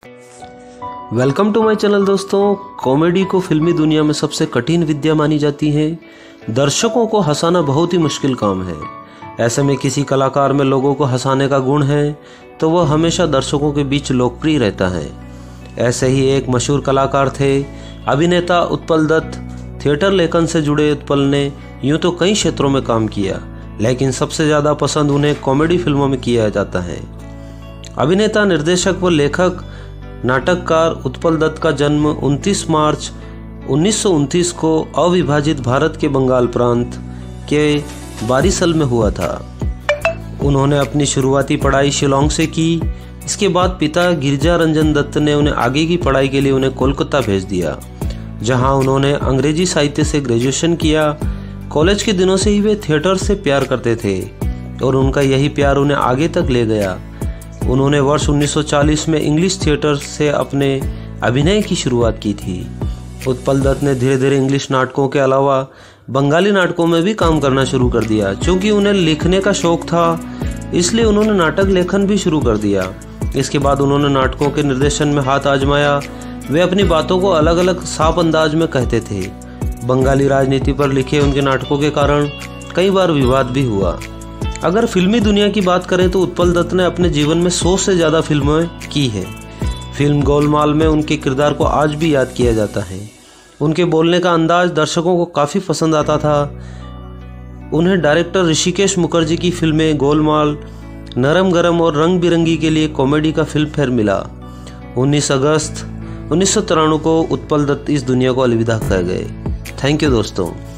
Welcome to my channel दोस्तों। Comedy को फिल्मी दुनिया में सबसे कठिन विद्या मानी जाती है। दर्शकों को हंसाना बहुत ही मुश्किल काम है। ऐसे में किसी कलाकार में लोगों को हंसाने का गुण है तो वह हमेशा दर्शकों के बीच लोकप्रिय रहता है। ऐसे ही एक मशहूर कलाकार थे अभिनेता उत्पल दत्त। थिएटर लेखन से जुड़े उत्पल ने यूँ तो कई क्षेत्रों में काम किया, लेकिन सबसे ज़्यादा पसंद उन्हें कॉमेडी फिल्मों में किया जाता है। अभिनेता, निर्देशक व लेखक नाटककार उत्पल दत्त का जन्म 29 मार्च 1929 को अविभाजित भारत के बंगाल प्रांत के बारिसल में हुआ था। उन्होंने अपनी शुरुआती पढ़ाई शिलांग से की। इसके बाद पिता गिरिजा रंजन दत्त ने उन्हें आगे की पढ़ाई के लिए उन्हें कोलकाता भेज दिया, जहां उन्होंने अंग्रेजी साहित्य से ग्रेजुएशन किया। कॉलेज के दिनों से ही वे थिएटर से प्यार करते थे और उनका यही प्यार उन्हें आगे तक ले गया। उन्होंने वर्ष 1940 में इंग्लिश थिएटर से अपने अभिनय की शुरुआत की थी। उत्पल दत्त ने धीरे धीरे इंग्लिश नाटकों के अलावा बंगाली नाटकों में भी काम करना शुरू कर दिया। चूँकि उन्हें लिखने का शौक था, इसलिए उन्होंने नाटक लेखन भी शुरू कर दिया। इसके बाद उन्होंने नाटकों के निर्देशन में हाथ आजमाया। वे अपनी बातों को अलग अलग साफ अंदाज में कहते थे। बंगाली राजनीति पर लिखे उनके नाटकों के कारण कई बार विवाद भी हुआ। अगर फिल्मी दुनिया की बात करें तो उत्पल दत्त ने अपने जीवन में 100 से ज़्यादा फिल्में की है। फिल्म गोलमाल में उनके किरदार को आज भी याद किया जाता है। उनके बोलने का अंदाज दर्शकों को काफ़ी पसंद आता था। उन्हें डायरेक्टर ऋषिकेश मुखर्जी की फिल्में गोलमाल, नरम गरम और रंग बिरंगी के लिए कॉमेडी का फिल्म फेयर मिला। 19 अगस्त 1993 को उत्पल दत्त इस दुनिया को अलविदा कह गए। थैंक यू दोस्तों।